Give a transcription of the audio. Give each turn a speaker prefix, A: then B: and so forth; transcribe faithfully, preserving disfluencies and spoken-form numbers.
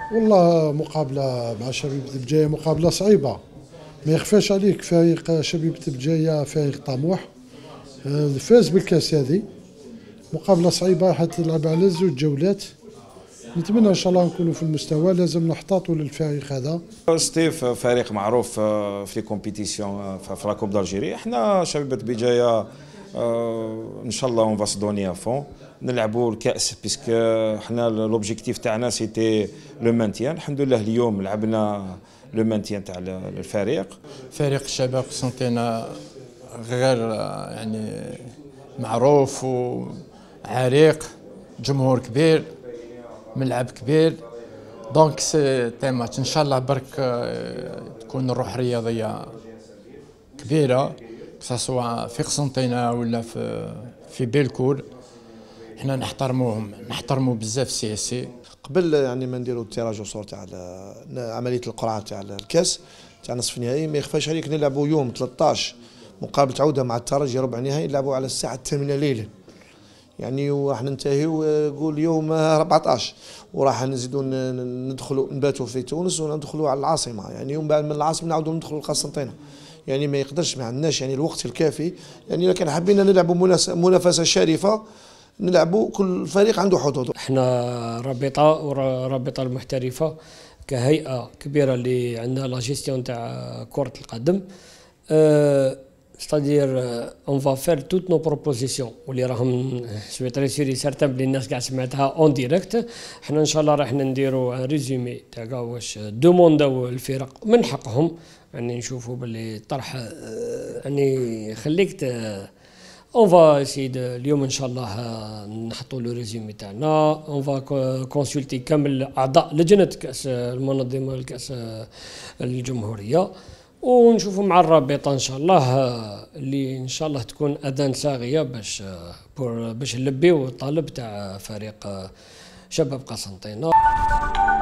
A: والله مقابلة مع شبيبة بجاية مقابلة صعيبة، ما يخفاش عليك. فريق شبيبة بجاية فريق طموح، آه، فاز بالكاس هذه. مقابلة صعيبة حتلعب على زوج جولات. نتمنى ان شاء الله نكونوا في المستوى، لازم نحتاطوا للفريق هذا.
B: ستيف فريق معروف في لي كومبيتيسيون في لا كوب دالجيري. احنا شبيبة بجاية ان شاء الله اون فا سو دوني ا فون نلعبوا الكاس، بيسك حنا لوبجيكتيف تاعنا سيتي لو مانتيان. الحمد لله اليوم لعبنا لو مانتيان تاع الفريق.
C: فريق الشباب قسنطينة غير يعني معروف وعريق، جمهور كبير، ملعب كبير. دونك سي تي ماتش ان شاء الله برك تكون الروح الرياضيه كبيره، سواء في قسنطينة ولا في في بيلكول. احنا نحترموهم، نحترموا بزاف سي اس سي.
D: قبل يعني ما نديروا التيراج وصور تاع عمليه القرعه تاع الكاس تاع نصف النهائي، ما يخفاش عليك نلعبوا يوم ثلاثة عشر مقابله عوده مع الترجي ربع نهائي، نلعبوا على الساعه الثامنة ليلا يعني، وراح ننتهيو قول يوم أربعة عشر، وراح نزيدوا ندخلوا نباتوا في تونس وندخلوا على العاصمه يعني، ومن بعد من العاصمه نعاودوا ندخلوا لقسنطينه يعني. ما يقدرش، ما عندناش يعني الوقت الكافي يعني. لكن حبينا نلعبوا منافسه شريفه، نلعبوا كل فريق عنده حظوظه.
E: احنا رابطه ورابطه المحترفه كهيئه كبيره اللي عندها لا جيستيون تاع كره القدم. أه c'est-à-dire on va faire toutes nos propositions واللي راهم سوي تري سيري سارتان بلي الناس قاع سمعتها اون ديريكت. احنا ان شاء الله راح نديروا ريزومي تاع واش دومونداو الفرق من حقهم يعني، نشوفوا باللي طرح يعني خليك اون فا سيد اليوم ان شاء الله نحطوا له ريزومي تاعنا. اون فا كونسلتي كامل اعضاء لجنه كاس المنظمه الكاس الجمهوريه، ونشوفوا مع الرابطه ان شاء الله اللي ان شاء الله تكون اذان صاغيه باش باش نلبيو الطلب تاع فريق شباب قسنطينه.